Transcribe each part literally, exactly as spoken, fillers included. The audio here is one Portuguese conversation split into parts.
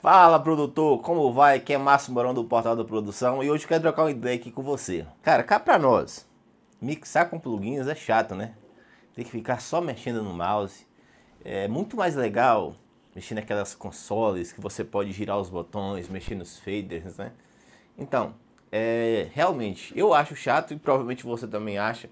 Fala, produtor, como vai? Aqui é Márcio Morão do Portal da Produção e hoje eu quero trocar uma ideia aqui com você. Cara, cá pra nós, mixar com plugins é chato, né? Tem que ficar só mexendo no mouse. É muito mais legal mexer naquelas consoles que você pode girar os botões, mexer nos faders, né? Então, é, realmente, eu acho chato e provavelmente você também acha.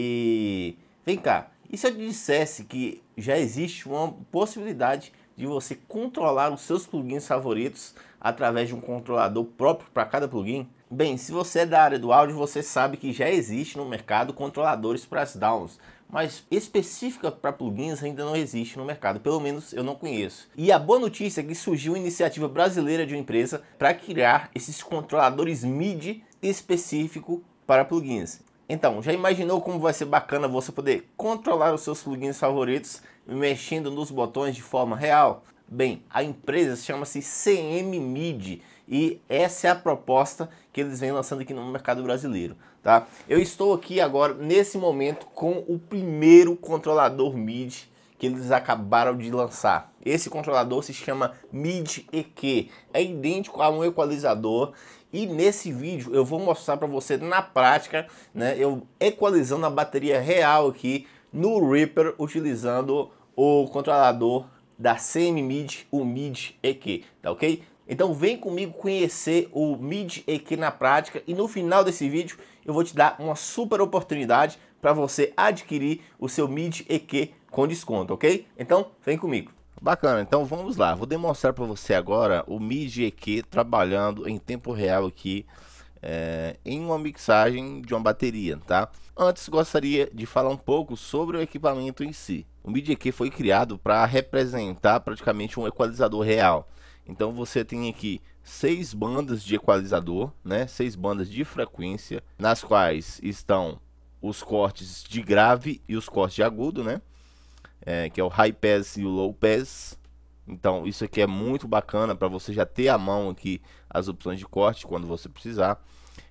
E vem cá, e se eu te dissesse que já existe uma possibilidade de você controlar os seus plugins favoritos através de um controlador próprio para cada plugin? Bem, se você é da área do áudio, você sabe que já existe no mercado controladores para as downs, mas específica para plugins ainda não existe no mercado, pelo menos eu não conheço. E a boa notícia é que surgiu uma iniciativa brasileira de uma empresa para criar esses controladores M I D I específico para plugins. Então, já imaginou como vai ser bacana você poder controlar os seus plugins favoritos mexendo nos botões de forma real? Bem, a empresa chama-se C M M I D I e essa é a proposta que eles vêm lançando aqui no mercado brasileiro, tá? Eu estou aqui agora, nesse momento, com o primeiro controlador M I D I que eles acabaram de lançar. Esse controlador se chama M I D I E Q, é idêntico a um equalizador. E nesse vídeo eu vou mostrar para você na prática, né, eu equalizando a bateria real aqui no Reaper utilizando o controlador da C M M I D I, o M I D I E Q, tá ok? Então vem comigo conhecer o M I D I E Q na prática e no final desse vídeo eu vou te dar uma super oportunidade para você adquirir o seu M I D I E Q com desconto, ok? Então vem comigo. Bacana, então vamos lá, vou demonstrar para você agora o M I D I E Q trabalhando em tempo real aqui é, em uma mixagem de uma bateria, tá? Antes gostaria de falar um pouco sobre o equipamento em si. O M I D I E Q foi criado para representar praticamente um equalizador real. Então você tem aqui seis bandas de equalizador, né? Seis bandas de frequência, nas quais estão os cortes de grave e os cortes de agudo, né? É, que é o high pass e o low pass. Então isso aqui é muito bacana para você já ter à mão aqui as opções de corte quando você precisar.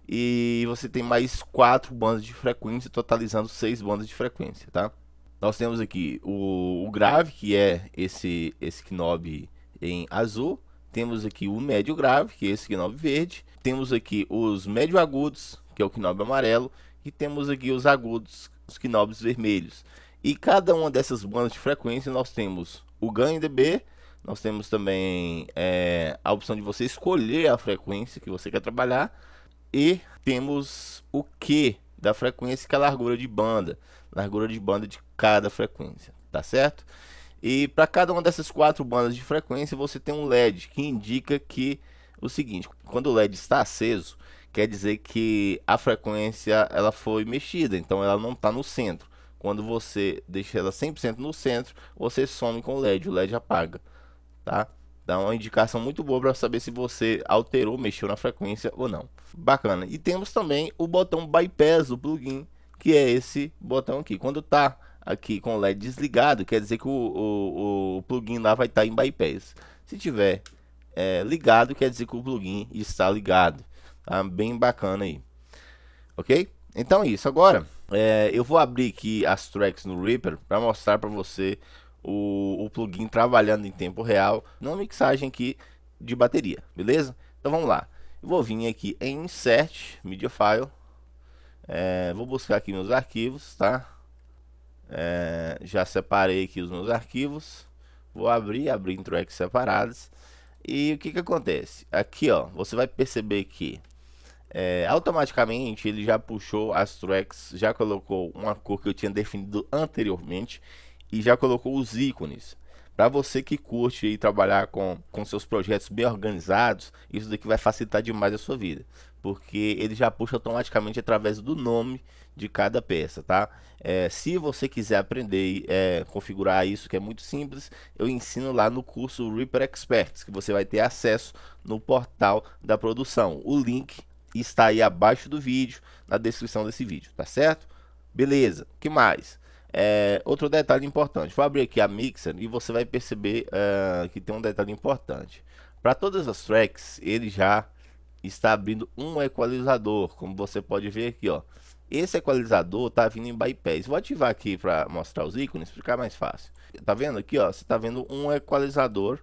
E você tem mais quatro bandas de frequência, totalizando seis bandas de frequência, tá? Nós temos aqui o, o grave, que é esse esse knob em azul. Temos aqui o médio grave, que é esse knob verde. Temos aqui os médio agudos, que é o knob amarelo. E temos aqui os agudos, os knobs vermelhos. E cada uma dessas bandas de frequência nós temos o ganho dB, nós temos também é, a opção de você escolher a frequência que você quer trabalhar e temos o Q da frequência, que é a largura de banda, largura de banda de cada frequência, tá certo? E para cada uma dessas quatro bandas de frequência você tem um L E D que indica que o seguinte: quando o L E D está aceso, quer dizer que a frequência ela foi mexida, então ela não está no centro. Quando você deixa ela cem por cento no centro, você some com o L E D, o L E D apaga, tá? Dá uma indicação muito boa para saber se você alterou, mexeu na frequência ou não. Bacana. E temos também o botão bypass do plugin, que é esse botão aqui. Quando tá aqui com o L E D desligado, quer dizer que o, o, o plugin lá vai estar tá em bypass. Se tiver é, ligado, quer dizer que o plugin está ligado. Tá bem bacana aí. Ok? Então é isso. Agora é, eu vou abrir aqui as tracks no Reaper para mostrar para você o, o plugin trabalhando em tempo real numa mixagem aqui de bateria, beleza? Então vamos lá. Eu vou vir aqui em Insert, Media File. É, vou buscar aqui meus arquivos, tá? É, já separei aqui os meus arquivos. Vou abrir, abrir em tracks separadas. E o que que acontece? Aqui, ó, você vai perceber que É, automaticamente ele já puxou as tracks, já colocou uma cor que eu tinha definido anteriormente e já colocou os ícones. Para você que curte e trabalhar com, com seus projetos bem organizados, isso daqui vai facilitar demais a sua vida, porque ele já puxa automaticamente através do nome de cada peça, tá? É, se você quiser aprender é, configurar isso, que é muito simples, eu ensino lá no curso Reaper Experts, que você vai ter acesso no portal da produção. O link está aí abaixo do vídeo, na descrição desse vídeo, tá certo? Beleza, que mais? É, outro detalhe importante, vou abrir aqui a mixer e você vai perceber uh, que tem um detalhe importante. Para todas as tracks, ele já está abrindo um equalizador, como você pode ver aqui, ó. Esse equalizador tá vindo em bypass. Vou ativar aqui para mostrar os ícones, ficar mais fácil. Tá vendo aqui, ó? Você tá vendo um equalizador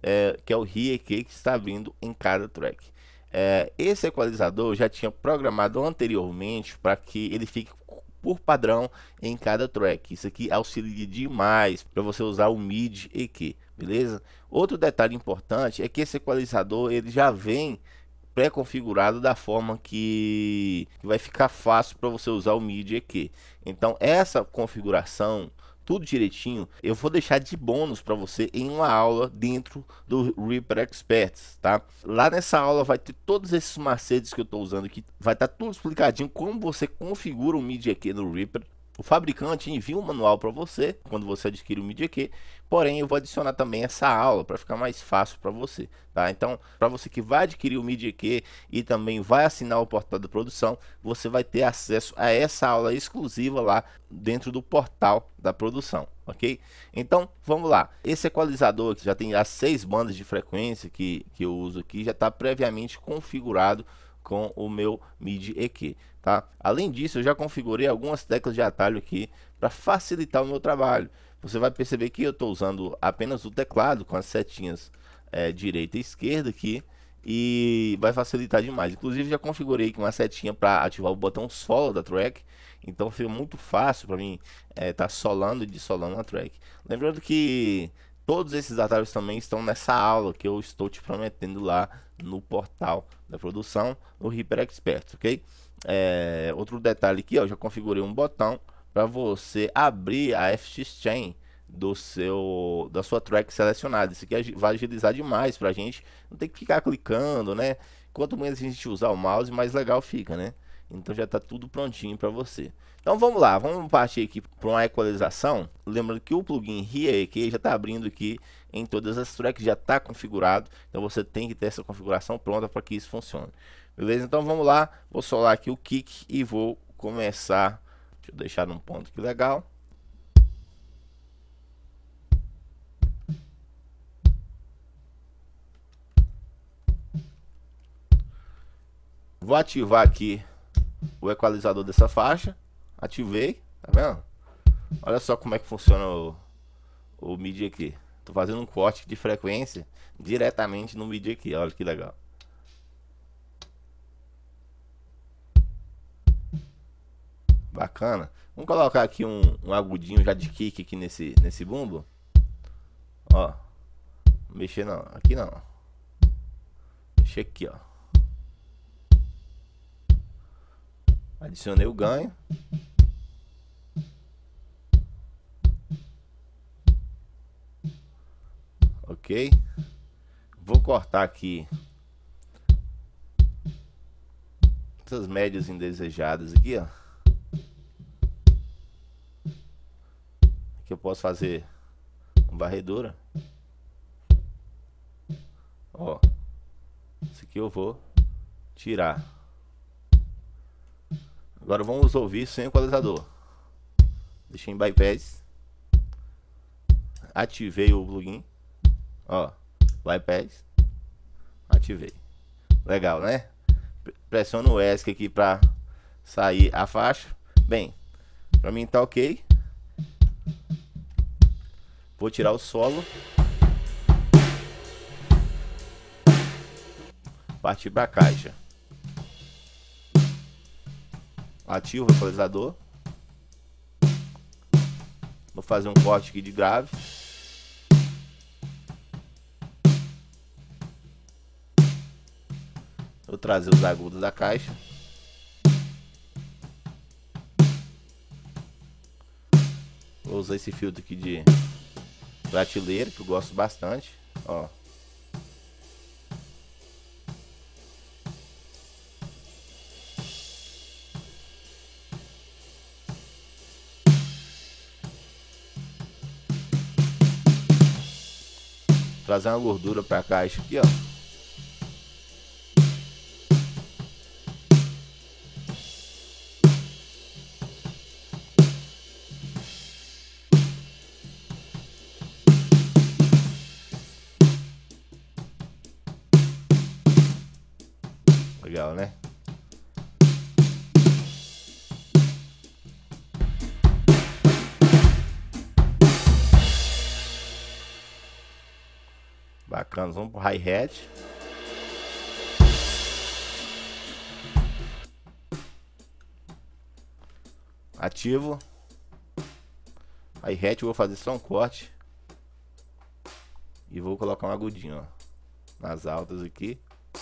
é, que é o R I E Q que está vindo em cada track. É, esse equalizador eu já tinha programado anteriormente para que ele fique por padrão em cada track. Isso aqui auxilia demais para você usar o mid E Q, beleza? Outro detalhe importante é que esse equalizador ele já vem pré-configurado da forma que, que vai ficar fácil para você usar o mid E Q. Então essa configuração, tudo direitinho, eu vou deixar de bônus para você em uma aula dentro do Reaper Experts, tá? Lá nessa aula vai ter todos esses macetes que eu estou usando aqui, vai estar tudo explicadinho como você configura o mid E Q no Reaper. O fabricante envia um manual para você quando você adquire o mid E Q, porém eu vou adicionar também essa aula para ficar mais fácil para você, tá? Então, para você que vai adquirir o mid E Q e também vai assinar o portal da produção, você vai ter acesso a essa aula exclusiva lá dentro do portal da produção, ok? Então, vamos lá. Esse equalizador que já tem as seis bandas de frequência que, que eu uso aqui, já está previamente configurado com o meu mid E Q, tá? Além disso, eu já configurei algumas teclas de atalho aqui para facilitar o meu trabalho. Você vai perceber que eu estou usando apenas o teclado com as setinhas é, direita e esquerda aqui, e vai facilitar demais. Inclusive já configurei com uma setinha para ativar o botão solo da track, então foi muito fácil para mim estar é, tá solando e dessolando a track. Lembrando que todos esses atalhos também estão nessa aula que eu estou te prometendo lá no portal da produção, no Reaper Experts, ok? É, outro detalhe aqui, ó, eu já configurei um botão para você abrir a F X Chain do seu, da sua track selecionada. Isso aqui vai agilizar demais para a gente não ter que ficar clicando, né? Quanto menos a gente usar o mouse, mais legal fica, né? Então já está tudo prontinho para você. Então vamos lá, vamos partir aqui para uma equalização. Lembrando que o plugin R I E Q já está abrindo aqui em todas as tracks, já está configurado. Então você tem que ter essa configuração pronta para que isso funcione. Beleza? Então vamos lá, vou solar aqui o kick e vou começar. Deixa eu deixar num ponto aqui legal. Vou ativar aqui o equalizador dessa faixa. Ativei, tá vendo? Olha só como é que funciona o, o mid aqui. Tô fazendo um corte de frequência diretamente no mid aqui, olha que legal. Bacana. Vamos colocar aqui um, um agudinho já de kick aqui nesse, nesse bumbo. Ó, mexer não, aqui não. Mexer aqui, ó. Adicionei o ganho. Ok. Vou cortar aqui essas médias indesejadas aqui, ó. Aqui eu posso fazer uma varredura. Ó, isso aqui eu vou tirar. Agora vamos ouvir sem equalizador. Deixei em bypass. Ativei o plugin. Ó, bypass. Ativei. Legal, né? Pressiono o ESC aqui para sair a faixa. Bem, para mim tá ok. Vou tirar o solo. Partir para a caixa. Ativo o equalizador. Vou fazer um corte aqui de grave. Vou trazer os agudos da caixa. Vou usar esse filtro aqui de prateleira, que eu gosto bastante. Ó. Trazer uma gordura para a caixa aqui, ó. Legal, né? Bacana. bacanas. Vamos pro hi-hat. Ativo. Hi-hat, eu vou fazer só um corte. E vou colocar um agudinho, ó, nas altas aqui.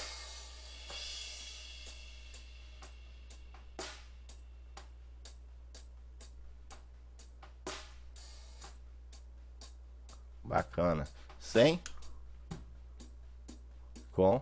Bacana. Sem. Com.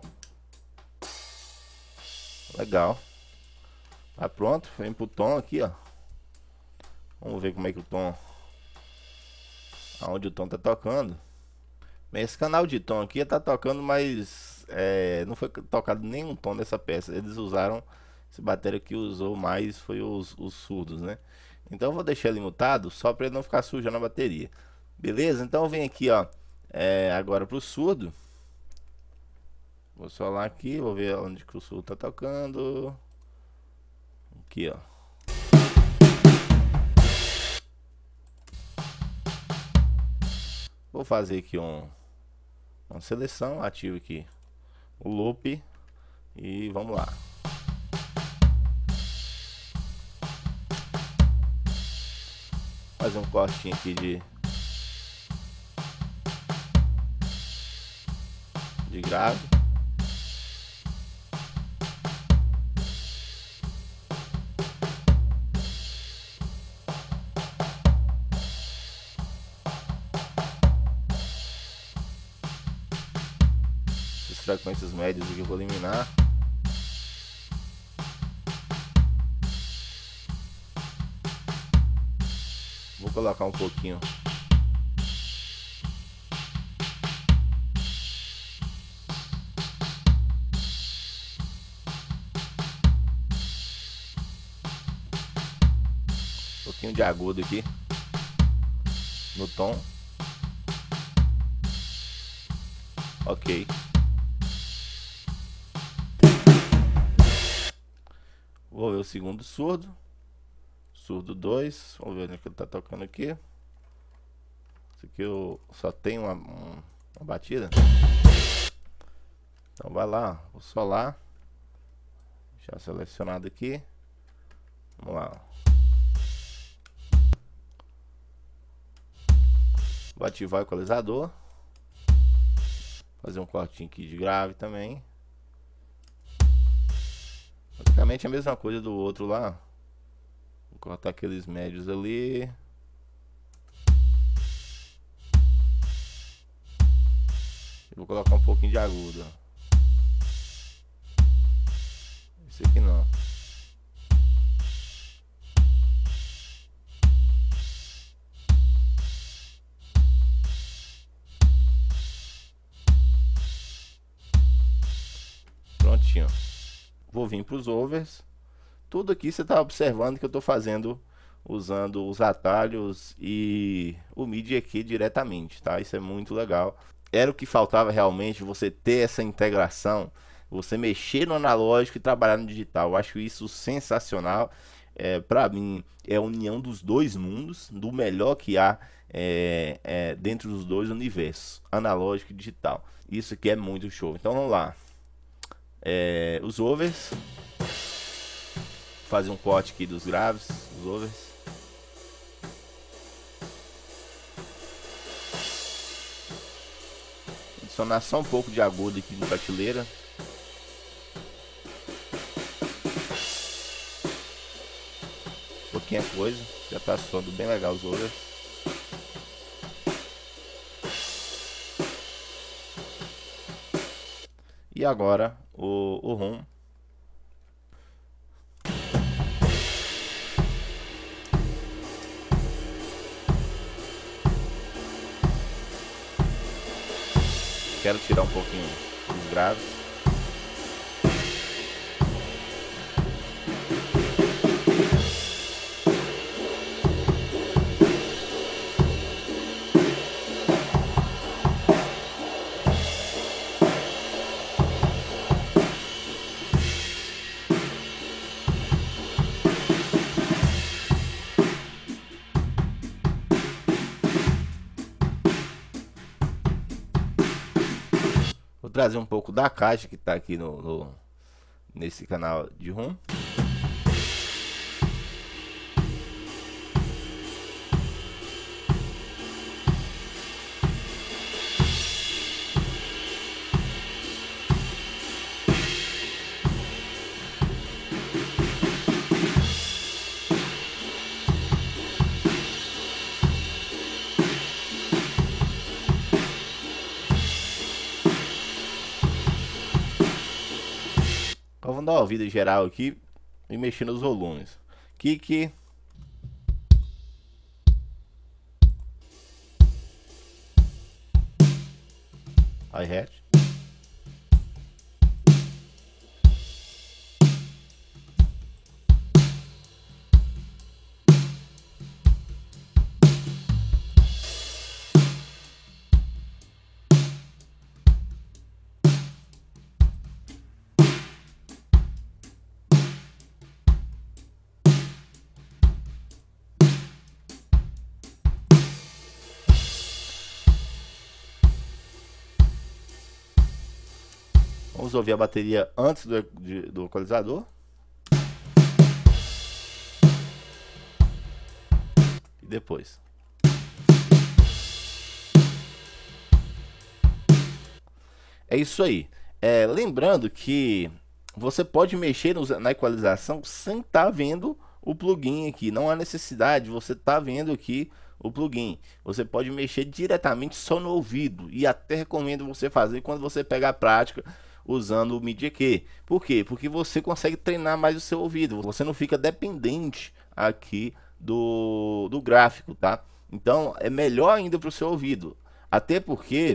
Legal. Tá pronto. Vem pro tom aqui, ó. Vamos ver como é que o tom, aonde o tom tá tocando. Esse canal de tom aqui tá tocando, mas é, não foi tocado nenhum tom dessa peça. Eles usaram, esse bateria que usou mais foi os, os surdos, né? Então eu vou deixar ele mutado só para ele não ficar sujando a bateria. Beleza? Então eu venho aqui, ó, é, agora pro surdo. Vou solar aqui, vou ver onde que o surdo tá tocando. Aqui, ó. Vou fazer aqui um, uma seleção, ativo aqui o loop e vamos lá. Fazer um cortinho aqui de de grave. Essas frequências médias aqui eu vou eliminar. Vou colocar um pouquinho um pouquinho de agudo aqui no tom. Ok. Vou ver o segundo surdo. Surdo dois. Vamos ver onde é que ele tá tocando aqui. Esse aqui eu só tenho uma, uma, uma batida. Então vai lá, vou solar. Já selecionado aqui. Vamos lá. Vou ativar o equalizador. Fazer um cortinho aqui de grave também. Praticamente a mesma coisa do outro lá. Vou cortar aqueles médios ali. E vou colocar um pouquinho de agudo. Esse aqui não. Prontinho. Vou vir para os overs. Tudo aqui você está observando que eu estou fazendo usando os atalhos e o MIDI aqui diretamente, tá? Isso é muito legal. Era o que faltava realmente, você ter essa integração, você mexer no analógico e trabalhar no digital. Eu acho isso sensacional. É, para mim é a união dos dois mundos, do melhor que há é, é, dentro dos dois universos, analógico e digital. Isso aqui é muito show. Então vamos lá. É, os overs, fazer um corte aqui dos graves, os overs. Adicionar só um pouco de agudo aqui de prateleira. Pouquinha coisa, já tá soando bem legal os overs. E agora o, o rum. Quero tirar um pouquinho dos graves. trazer um pouco da caixa que está aqui no, no, nesse canal de ROM. Vamos dar uma ouvida geral aqui e mexer nos volumes. Kick, hi-hat, vamos ouvir a bateria antes do, de, do equalizador. E depois. É isso aí. É, lembrando que você pode mexer no, na equalização sem estar tá vendo o plugin aqui. Não há necessidade de você estar tá vendo aqui o plugin. Você pode mexer diretamente só no ouvido. E até recomendo você fazer quando você pegar a prática usando o MIDI E Q. Por quê? Porque você consegue treinar mais o seu ouvido. Você não fica dependente aqui do, do gráfico, tá? Então é melhor ainda para o seu ouvido. Até porque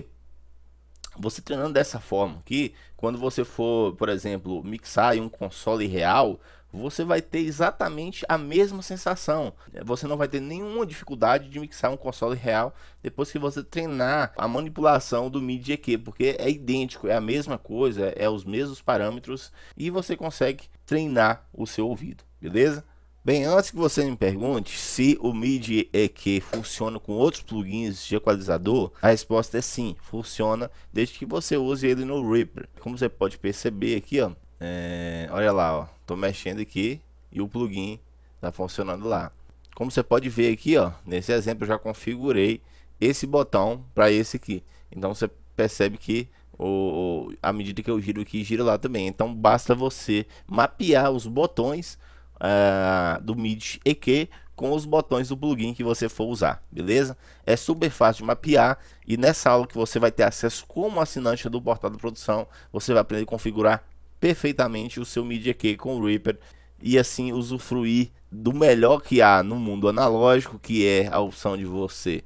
você treinando dessa forma aqui, quando você for, por exemplo, mixar em um console real, você vai ter exatamente a mesma sensação. Você não vai ter nenhuma dificuldade de mixar um console real depois que você treinar a manipulação do MIDI E Q, porque é idêntico, é a mesma coisa, é os mesmos parâmetros e você consegue treinar o seu ouvido, beleza? Bem, antes que você me pergunte se o MIDI E Q funciona com outros plugins de equalizador, a resposta é sim, funciona desde que você use ele no Reaper. Como você pode perceber aqui, ó, é, olha lá, ó, tô mexendo aqui e o plugin tá funcionando lá. Como você pode ver aqui, ó, nesse exemplo eu já configurei esse botão para esse aqui. Então você percebe que o, a medida que eu giro aqui, gira lá também. Então basta você mapear os botões Uh, do MIDI E Q com os botões do plugin que você for usar, beleza? É super fácil de mapear e nessa aula que você vai ter acesso como assinante do portal da produção, você vai aprender a configurar perfeitamente o seu MIDI E Q com o Reaper e assim usufruir do melhor que há no mundo analógico, que é a opção de você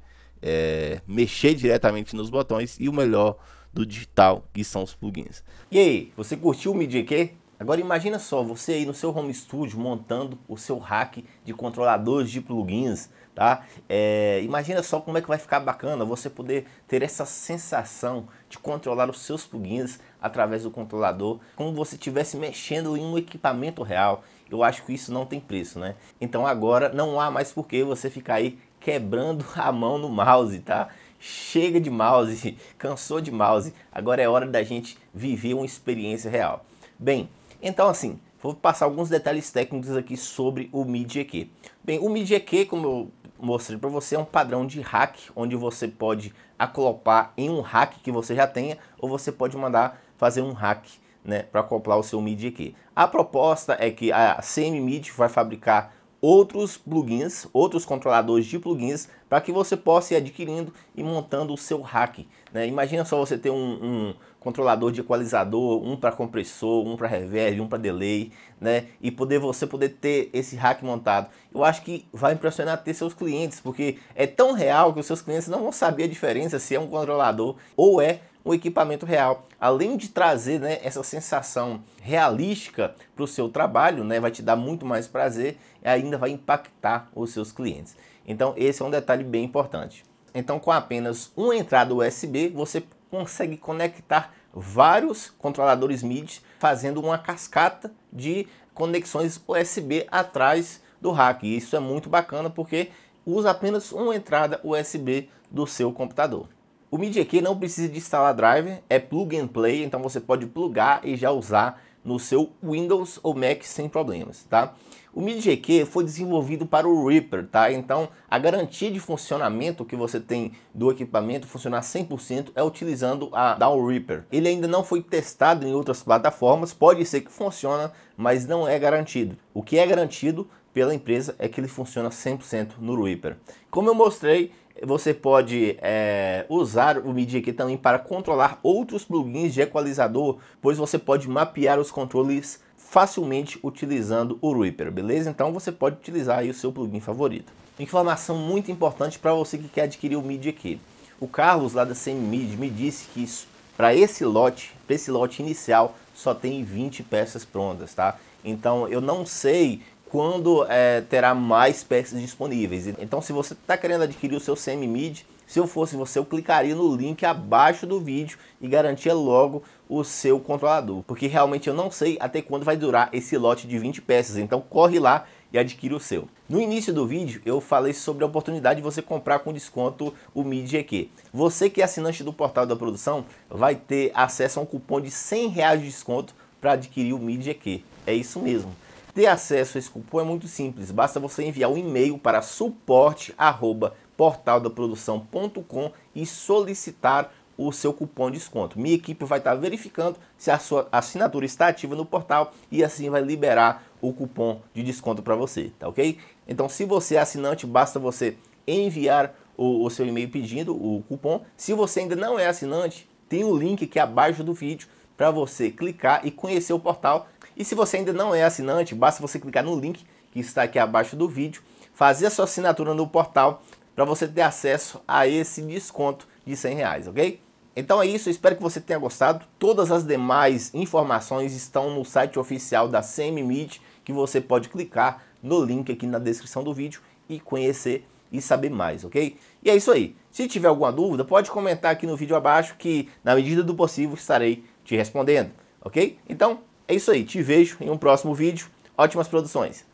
é, mexer diretamente nos botões, e o melhor do digital, que são os plugins. E aí, você curtiu o MIDI E Q? Agora imagina só, você aí no seu home studio montando o seu rack de controladores de plugins, tá? É, imagina só como é que vai ficar bacana você poder ter essa sensação de controlar os seus plugins através do controlador, como você estivesse mexendo em um equipamento real. Eu acho que isso não tem preço, né? Então agora não há mais por que você ficar aí quebrando a mão no mouse, tá? Chega de mouse, cansou de mouse, agora é hora da gente viver uma experiência real. Bem, então assim, vou passar alguns detalhes técnicos aqui sobre o MIDI E Q. Bem, o MIDI E Q, como eu mostrei para você, é um padrão de rack, onde você pode acoplar em um rack que você já tenha, ou você pode mandar fazer um rack, né, para acoplar o seu MIDI E Q. A proposta é que a C M MIDI vai fabricar outros plugins, outros controladores de plugins, para que você possa ir adquirindo e montando o seu rack, né? Imagina só você ter um, um controlador de equalizador, um para compressor, um para reverb, um para delay, né? E poder você poder ter esse rack montado. Eu acho que vai impressionar ter seus clientes, porque é tão real que os seus clientes não vão saber a diferença se é um controlador ou é um equipamento real. Além de trazer, né, essa sensação realística para o seu trabalho, né, vai te dar muito mais prazer e ainda vai impactar os seus clientes. Então esse é um detalhe bem importante. Então com apenas uma entrada U S B você consegue conectar vários controladores MIDI, fazendo uma cascata de conexões U S B atrás do rack. E isso é muito bacana porque usa apenas uma entrada U S B do seu computador. O Media Key não precisa de instalar driver, é plug and play, então você pode plugar e já usar no seu Windows ou Mac sem problemas, tá? O Media Key foi desenvolvido para o Reaper, tá? Então a garantia de funcionamento que você tem do equipamento funcionar cem por cento é utilizando a da Reaper. Ele ainda não foi testado em outras plataformas, pode ser que funcione, mas não é garantido. O que é garantido pela empresa é que ele funciona cem por cento no Reaper. Como eu mostrei, você pode é, usar o Media Key também para controlar outros plugins de equalizador, pois você pode mapear os controles facilmente utilizando o Reaper, beleza? Então você pode utilizar aí o seu plugin favorito. Informação muito importante para você que quer adquirir o Media Key. O Carlos lá da C M Mid me disse que para esse lote, para esse lote inicial, só tem vinte peças prontas, tá? Então eu não sei quando é, terá mais peças disponíveis. Então se você está querendo adquirir o seu C M Mid, se eu fosse você, eu clicaria no link abaixo do vídeo e garantia logo o seu controlador, porque realmente eu não sei até quando vai durar esse lote de vinte peças, então corre lá e adquire o seu. No início do vídeo eu falei sobre a oportunidade de você comprar com desconto o Media Key. Você que é assinante do Portal da Produção vai ter acesso a um cupom de cem reais de desconto para adquirir o Media Key. É isso mesmo. Ter acesso a esse cupom é muito simples, basta você enviar um e-mail para suporte arroba portal da produção ponto com e solicitar o seu cupom de desconto. Minha equipe vai estar verificando se a sua assinatura está ativa no portal e assim vai liberar o cupom de desconto para você, tá ok? Então se você é assinante, basta você enviar o, o seu e-mail pedindo o cupom. Se você ainda não é assinante, tem o link aqui abaixo do vídeo para você clicar e conhecer o portal. E se você ainda não é assinante, basta você clicar no link que está aqui abaixo do vídeo, fazer a sua assinatura no portal para você ter acesso a esse desconto de cem reais, ok? Então é isso, eu espero que você tenha gostado. Todas as demais informações estão no site oficial da C M Mid, que você pode clicar no link aqui na descrição do vídeo e conhecer e saber mais, ok? E é isso aí. Se tiver alguma dúvida, pode comentar aqui no vídeo abaixo que, na medida do possível, estarei te respondendo, ok? Então, é isso aí. Te vejo em um próximo vídeo. Ótimas produções!